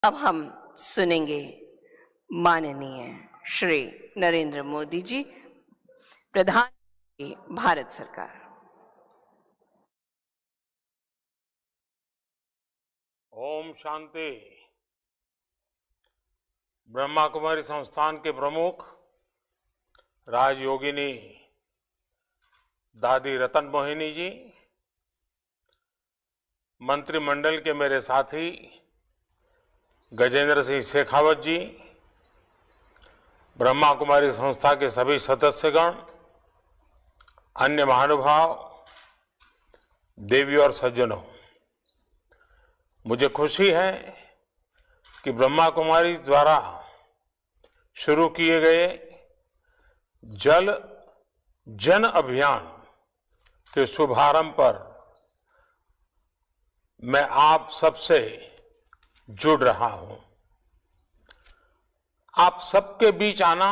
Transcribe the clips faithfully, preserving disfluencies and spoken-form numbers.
अब हम सुनेंगे माननीय श्री नरेंद्र मोदी जी, प्रधानमंत्री भारत सरकार। ओम शांति। ब्रह्मा कुमारी संस्थान के प्रमुख राजयोगिनी दादी रतन मोहिनी जी, मंत्रिमंडल के मेरे साथी गजेंद्र सिंह शेखावत जी, ब्रह्मा कुमारी संस्था के सभी सदस्यगण, अन्य महानुभाव, देवी और सज्जनों, मुझे खुशी है कि ब्रह्मा कुमारी द्वारा शुरू किए गए जल जन अभियान के शुभारंभ पर मैं आप सबसे जुड़ रहा हूं। आप सबके बीच आना,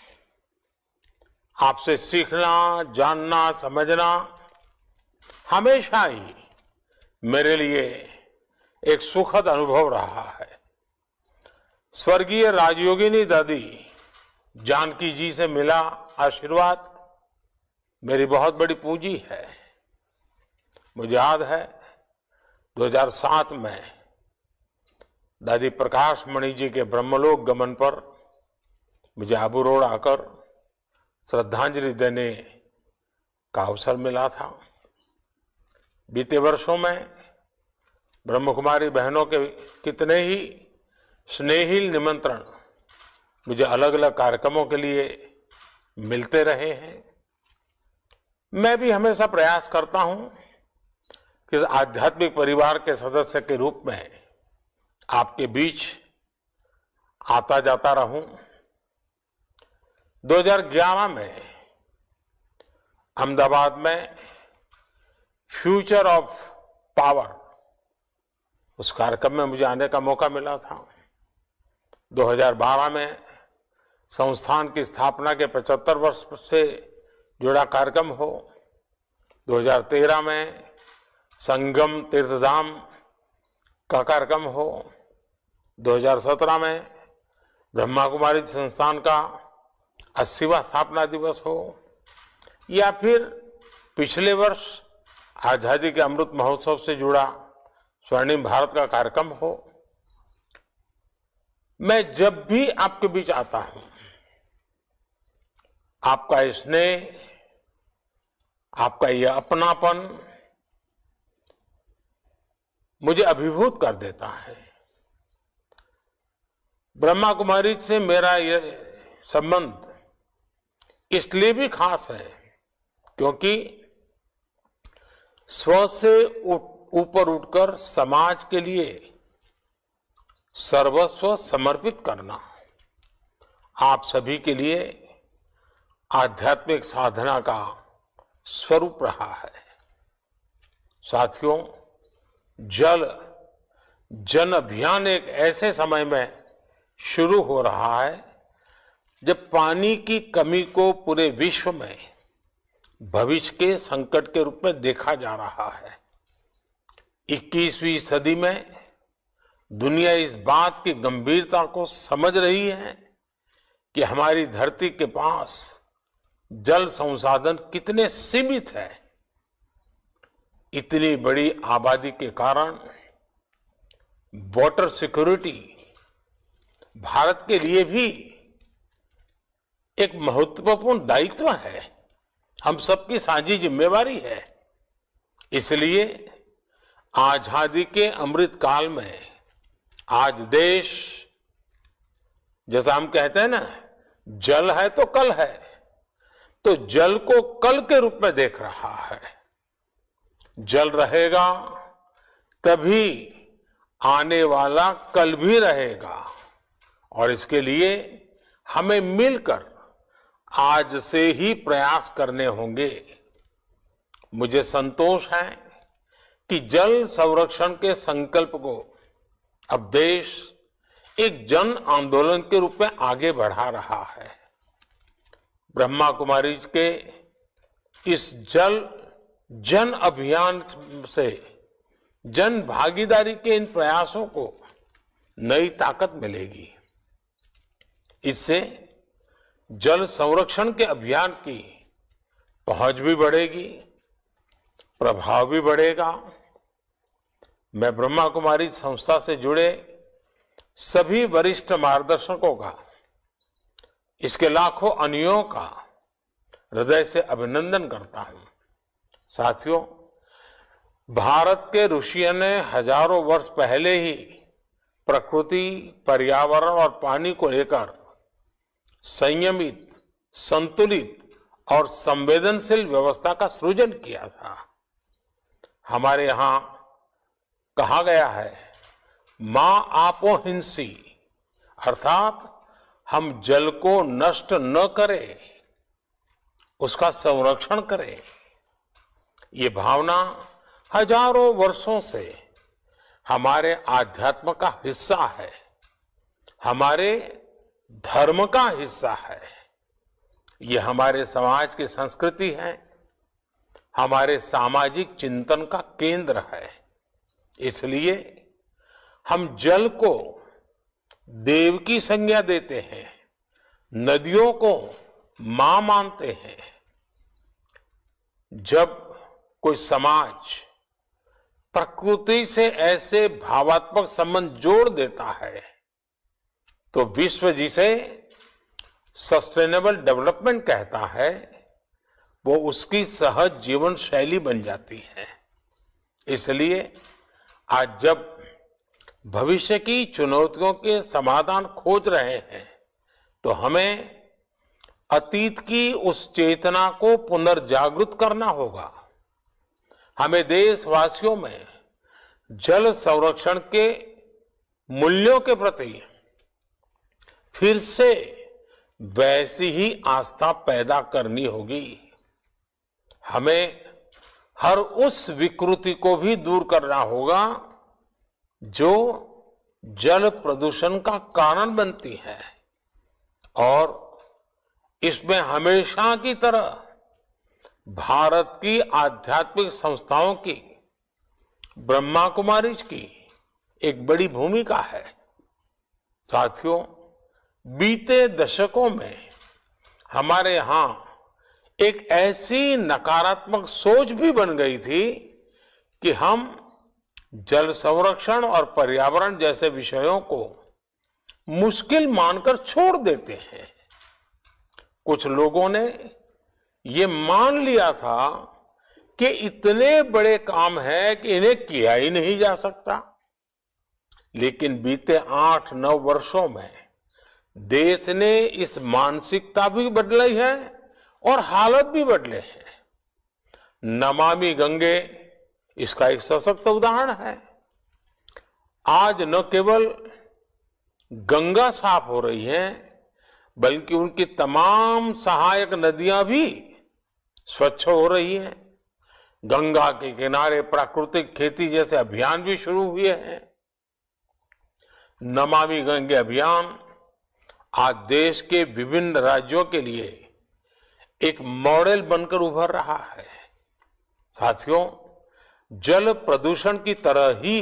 आपसे सीखना, जानना, समझना हमेशा ही मेरे लिए एक सुखद अनुभव रहा है। स्वर्गीय राजयोगिनी दादी जानकी जी से मिला आशीर्वाद मेरी बहुत बड़ी पूंजी है। मुझे याद है दो हज़ार सात में दादी प्रकाश मणि जी के ब्रह्मलोक गमन पर मुझे आबू रोड आकर श्रद्धांजलि देने का अवसर मिला था। बीते वर्षों में ब्रह्मकुमारी बहनों के कितने ही स्नेहिल निमंत्रण मुझे अलग अलग कार्यक्रमों के लिए मिलते रहे हैं। मैं भी हमेशा प्रयास करता हूं कि इस आध्यात्मिक परिवार के सदस्य के रूप में आपके बीच आता जाता रहूं। दो हज़ार ग्यारह में अहमदाबाद में फ्यूचर ऑफ पावर, उस कार्यक्रम में मुझे आने का मौका मिला था। दो हज़ार बारह में संस्थान की स्थापना के पचहत्तर वर्ष से जुड़ा कार्यक्रम हो, दो हज़ार तेरह में संगम तीर्थधाम का कार्यक्रम हो, दो हज़ार सत्रह में ब्रह्मा कुमारी संस्थान का अस्सीवां स्थापना दिवस हो, या फिर पिछले वर्ष आजादी के अमृत महोत्सव से जुड़ा स्वर्णिम भारत का कार्यक्रम हो। मैं जब भी आपके बीच आता हूं, आपका स्नेह, आपका यह अपनापन मुझे अभिभूत कर देता है। ब्रह्मा कुमारी से मेरा यह संबंध इसलिए भी खास है क्योंकि स्व से ऊपर उठकर समाज के लिए सर्वस्व समर्पित करना आप सभी के लिए आध्यात्मिक साधना का स्वरूप रहा है। साथियों, जल जन अभियान एक ऐसे समय में शुरू हो रहा है जब पानी की कमी को पूरे विश्व में भविष्य के संकट के रूप में देखा जा रहा है। इक्कीसवीं सदी में दुनिया इस बात की गंभीरता को समझ रही है कि हमारी धरती के पास जल संसाधन कितने सीमित है। इतनी बड़ी आबादी के कारण वाटर सिक्योरिटी भारत के लिए भी एक महत्वपूर्ण दायित्व है, हम सबकी साझी जिम्मेवारी है। इसलिए आजादी के अमृत काल में आज देश, जैसा हम कहते हैं ना, जल है तो कल है, तो जल को कल के रूप में देख रहा है। जल रहेगा तभी आने वाला कल भी रहेगा, और इसके लिए हमें मिलकर आज से ही प्रयास करने होंगे। मुझे संतोष है कि जल संरक्षण के संकल्प को अब देश एक जन आंदोलन के रूप में आगे बढ़ा रहा है। ब्रह्मा कुमारी के इस जल जन अभियान से जन भागीदारी के इन प्रयासों को नई ताकत मिलेगी। इससे जल संरक्षण के अभियान की पहुंच भी बढ़ेगी, प्रभाव भी बढ़ेगा। मैं ब्रह्मा कुमारी संस्था से जुड़े सभी वरिष्ठ मार्गदर्शकों का, इसके लाखों अनुयायियों का हृदय से अभिनंदन करता हूं। साथियों, भारत के ऋषियों ने हजारों वर्ष पहले ही प्रकृति, पर्यावरण और पानी को लेकर संयमित, संतुलित और संवेदनशील व्यवस्था का सृजन किया था। हमारे यहां कहा गया है, मां आपो हिंसी, अर्थात हम जल को नष्ट न करें, उसका संरक्षण करें। ये भावना हजारों वर्षों से हमारे आध्यात्म का हिस्सा है, हमारे धर्म का हिस्सा है। ये हमारे समाज की संस्कृति है, हमारे सामाजिक चिंतन का केंद्र है। इसलिए हम जल को देव की संज्ञा देते हैं, नदियों को मां मानते हैं। जब कोई समाज प्रकृति से ऐसे भावात्मक संबंध जोड़ देता है तो विश्व जिसे सस्टेनेबल डेवलपमेंट कहता है, वो उसकी सहज जीवन शैली बन जाती है। इसलिए आज जब भविष्य की चुनौतियों के समाधान खोज रहे हैं तो हमें अतीत की उस चेतना को पुनर्जागृत करना होगा। हमें देशवासियों में जल संरक्षण के मूल्यों के प्रति फिर से वैसी ही आस्था पैदा करनी होगी। हमें हर उस विकृति को भी दूर करना होगा जो जल प्रदूषण का कारण बनती है, और इसमें हमेशा की तरह भारत की आध्यात्मिक संस्थाओं की, ब्रह्मा कुमारी की एक बड़ी भूमिका है। साथियों, बीते दशकों में हमारे यहां एक ऐसी नकारात्मक सोच भी बन गई थी कि हम जल संरक्षण और पर्यावरण जैसे विषयों को मुश्किल मानकर छोड़ देते हैं। कुछ लोगों ने ये मान लिया था कि इतने बड़े काम है कि इन्हें किया ही नहीं जा सकता। लेकिन बीते आठ नौ वर्षों में देश ने इस मानसिकता भी बदली है और हालत भी बदले हैं। नमामि गंगे इसका एक सशक्त उदाहरण है। आज न केवल गंगा साफ हो रही है, बल्कि उनकी तमाम सहायक नदियां भी स्वच्छ हो रही हैं। गंगा के किनारे प्राकृतिक खेती जैसे अभियान भी शुरू हुए हैं। नमामि गंगे अभियान आज देश के विभिन्न राज्यों के लिए एक मॉडल बनकर उभर रहा है। साथियों, जल प्रदूषण की तरह ही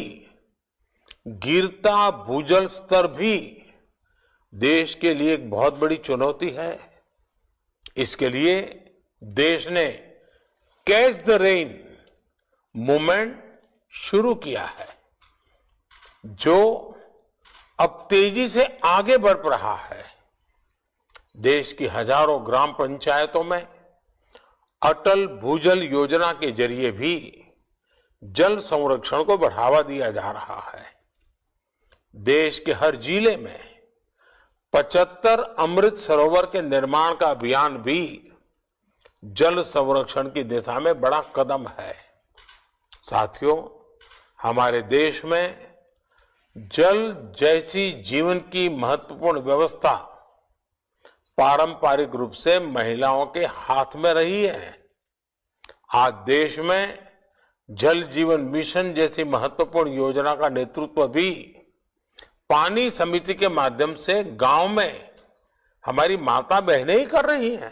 गिरता भूजल स्तर भी देश के लिए एक बहुत बड़ी चुनौती है। इसके लिए देश ने कैच द रेन मूवमेंट शुरू किया है, जो अब तेजी से आगे बढ़ रहा है। देश की हजारों ग्राम पंचायतों में अटल भूजल योजना के जरिए भी जल संरक्षण को बढ़ावा दिया जा रहा है। देश के हर जिले में पचहत्तर अमृत सरोवर के निर्माण का अभियान भी जल संरक्षण की दिशा में बड़ा कदम है। साथियों, हमारे देश में जल जैसी जीवन की महत्वपूर्ण व्यवस्था पारंपरिक रूप से महिलाओं के हाथ में रही है। आज देश में जल जीवन मिशन जैसी महत्वपूर्ण योजना का नेतृत्व भी पानी समिति के माध्यम से गांव में हमारी माता बहनें ही कर रही हैं।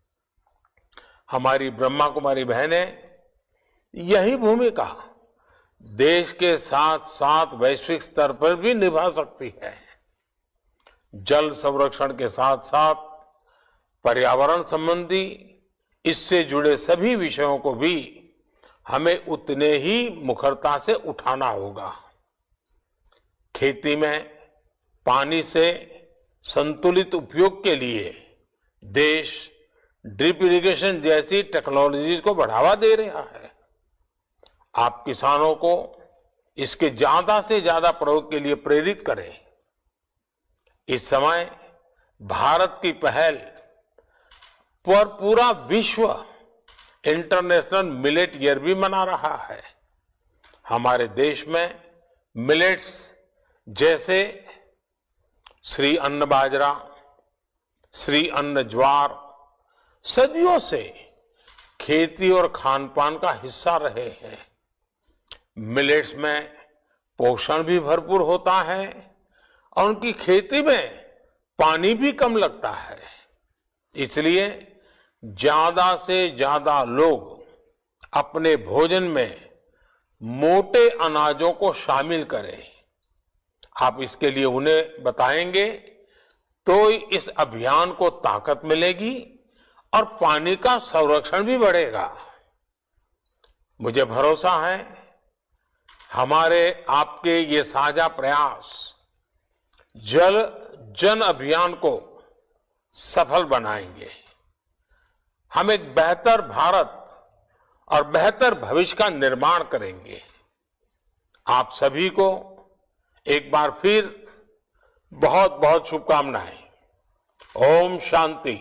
हमारी ब्रह्मा कुमारी बहनें यही भूमिका देश के साथ साथ वैश्विक स्तर पर भी निभा सकती है। जल संरक्षण के साथ साथ पर्यावरण संबंधी इससे जुड़े सभी विषयों को भी हमें उतने ही मुखरता से उठाना होगा। खेती में पानी से संतुलित उपयोग के लिए देश ड्रिप इरिगेशन जैसी टेक्नोलॉजीज को बढ़ावा दे रहा है। आप किसानों को इसके ज्यादा से ज्यादा प्रयोग के लिए प्रेरित करें। इस समय भारत की पहल पर पूरा विश्व इंटरनेशनल मिलेट ईयर भी मना रहा है। हमारे देश में मिलेट्स जैसे श्री अन्न बाजरा, श्री अन्न ज्वार सदियों से खेती और खान पान का हिस्सा रहे हैं। मिलेट्स में पोषण भी भरपूर होता है और उनकी खेती में पानी भी कम लगता है। इसलिए ज्यादा से ज्यादा लोग अपने भोजन में मोटे अनाजों को शामिल करें। आप इसके लिए उन्हें बताएंगे तो इस अभियान को ताकत मिलेगी और पानी का संरक्षण भी बढ़ेगा। मुझे भरोसा है हमारे आपके ये साझा प्रयास जल जन अभियान को सफल बनाएंगे। हम एक बेहतर भारत और बेहतर भविष्य का निर्माण करेंगे। आप सभी को एक बार फिर बहुत बहुत शुभकामनाएं। ओम शांति।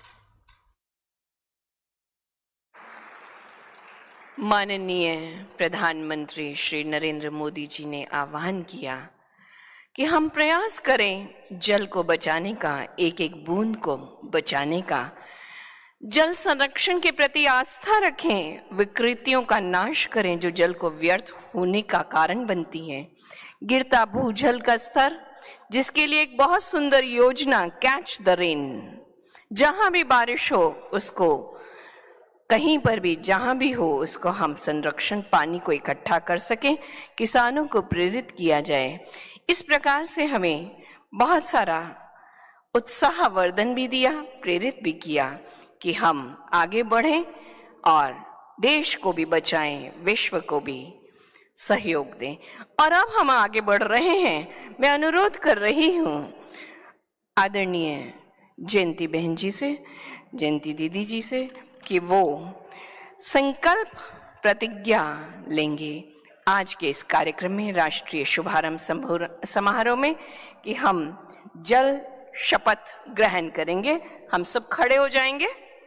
माननीय प्रधानमंत्री श्री नरेंद्र मोदी जी ने आह्वान किया कि हम प्रयास करें जल को बचाने का, एक एक बूंद को बचाने का। जल संरक्षण के प्रति आस्था रखें, विकृतियों का नाश करें जो जल को व्यर्थ होने का कारण बनती हैं। गिरता भूजल का स्तर, जिसके लिए एक बहुत सुंदर योजना कैच द रेन, जहां भी बारिश हो उसको, कहीं पर भी जहां भी हो उसको हम संरक्षण, पानी को इकट्ठा कर सकें, किसानों को प्रेरित किया जाए। इस प्रकार से हमें बहुत सारा उत्साहवर्धन भी दिया, प्रेरित भी किया कि हम आगे बढ़ें और देश को भी बचाएं, विश्व को भी सहयोग दें। और अब हम आगे बढ़ रहे हैं। मैं अनुरोध कर रही हूं आदरणीय जयंती बहन जी से, जयंती दीदी जी से, कि वो संकल्प प्रतिज्ञा लेंगे आज के इस कार्यक्रम में, राष्ट्रीय शुभारंभ समारोह में, कि हम जल शपथ ग्रहण करेंगे। हम सब खड़े हो जाएंगे।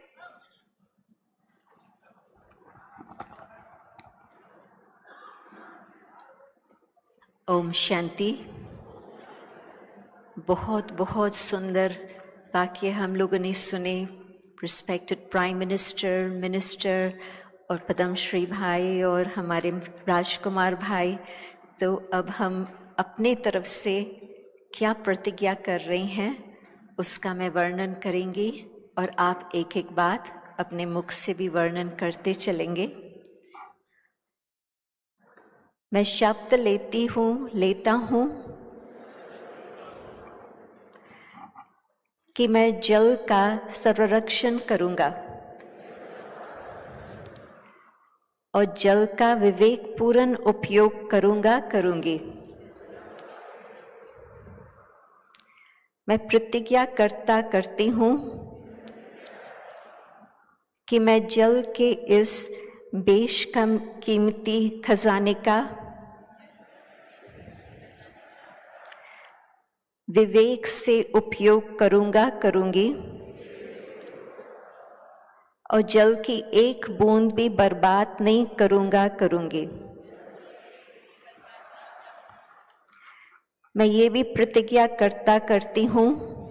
ओम शांति। बहुत बहुत सुंदर वाक्य हम लोगों ने सुने। रिस्पेक्टेड प्राइम मिनिस्टर, मिनिस्टर और पद्मश्री भाई और हमारे राजकुमार भाई। तो अब हम अपने तरफ से क्या प्रतिज्ञा कर रहे हैं उसका मैं वर्णन करेंगी और आप एक एक बात अपने मुख से भी वर्णन करते चलेंगे। मैं शब्द लेती हूँ, लेता हूँ कि मैं जल का संरक्षण करूँगा और जल का विवेकपूर्ण उपयोग करूँगा, करूँगी। मैं प्रतिज्ञा करता करती हूँ कि मैं जल के इस बेशकीमती खजाने का विवेक से उपयोग करूँगा, करूँगी और जल की एक बूंद भी बर्बाद नहीं करूँगा, करूँगी। मैं ये भी प्रतिज्ञा करता करती हूँ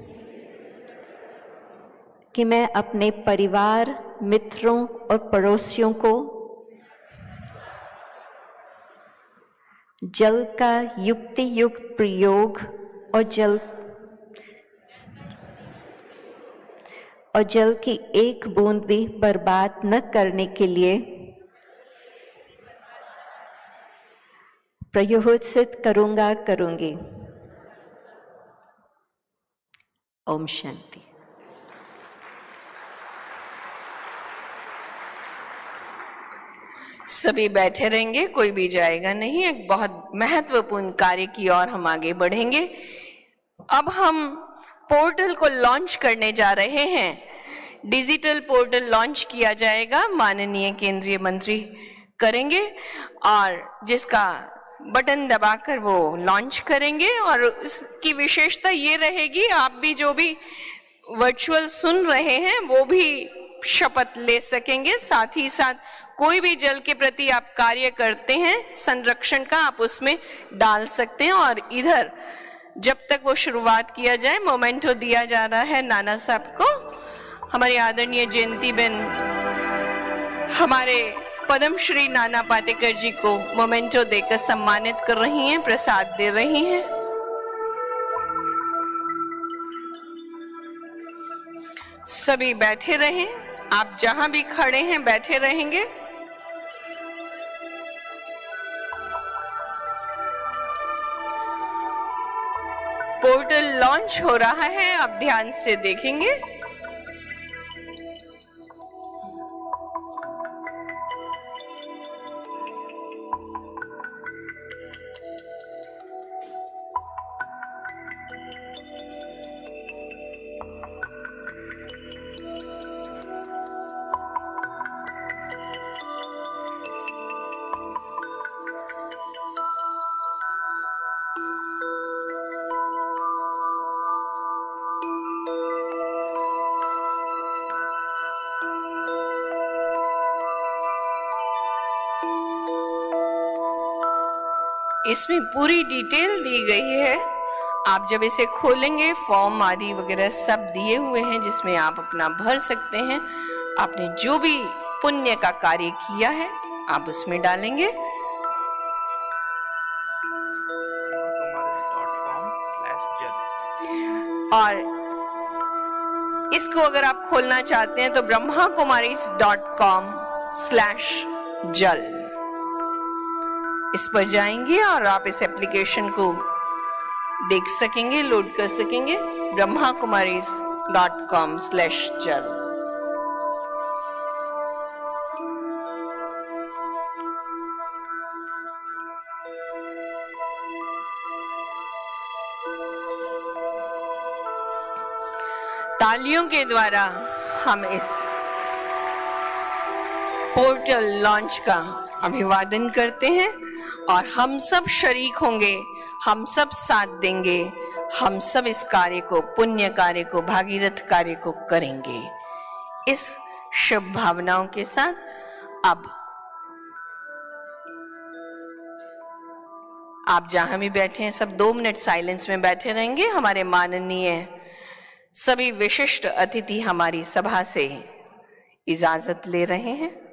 कि मैं अपने परिवार, मित्रों और पड़ोसियों को जल का युक्ति युक्त प्रयोग और जल और जल की एक बूंद भी बर्बाद न करने के लिए प्रयोत्सित करूंगा करूंगी। ओम शांति। सभी बैठे रहेंगे, कोई भी जाएगा नहीं। एक बहुत महत्वपूर्ण कार्य की ओर हम आगे बढ़ेंगे। अब हम पोर्टल को लॉन्च करने जा रहे हैं। डिजिटल पोर्टल लॉन्च किया जाएगा, माननीय केंद्रीय मंत्री करेंगे और जिसका बटन दबाकर वो लॉन्च करेंगे। और इसकी विशेषता ये रहेगी, आप भी जो भी वर्चुअल सुन रहे हैं वो भी शपथ ले सकेंगे। साथ ही साथ कोई भी जल के प्रति आप कार्य करते हैं संरक्षण का, आप उसमें डाल सकते हैं। और इधर जब तक वो शुरुआत किया जाए, मोमेंटो दिया जा रहा है नाना साहब को। हमारी आदरणीय जयंती बेन हमारे पद्म श्री नाना पाटेकर जी को मोमेंटो देकर सम्मानित कर रही हैं, प्रसाद दे रही हैं। सभी बैठे रहें, आप जहां भी खड़े हैं बैठे रहेंगे। पोर्टल लॉन्च हो रहा है, आप ध्यान से देखेंगे। इसमें पूरी डिटेल दी गई है। आप जब इसे खोलेंगे, फॉर्म आदि वगैरह सब दिए हुए हैं जिसमें आप अपना भर सकते हैं। आपने जो भी पुण्य का कार्य किया है आप उसमें डालेंगे। और इसको अगर आप खोलना चाहते हैं तो Brahma Kumari dot com slash jal इस पर जाएंगे और आप इस एप्लीकेशन को देख सकेंगे, लोड कर सकेंगे। Brahma Kumari dot com slash jal. तालियों के द्वारा हम इस पोर्टल लॉन्च का अभिवादन करते हैं और हम सब शरीक होंगे, हम सब साथ देंगे, हम सब इस कार्य को, पुण्य कार्य को, भागीरथ कार्य को करेंगे। इस शुभ भावनाओं के साथ अब आप जहां भी बैठे हैं सब दो मिनट साइलेंस में बैठे रहेंगे। हमारे माननीय सभी विशिष्ट अतिथि हमारी सभा से इजाजत ले रहे हैं।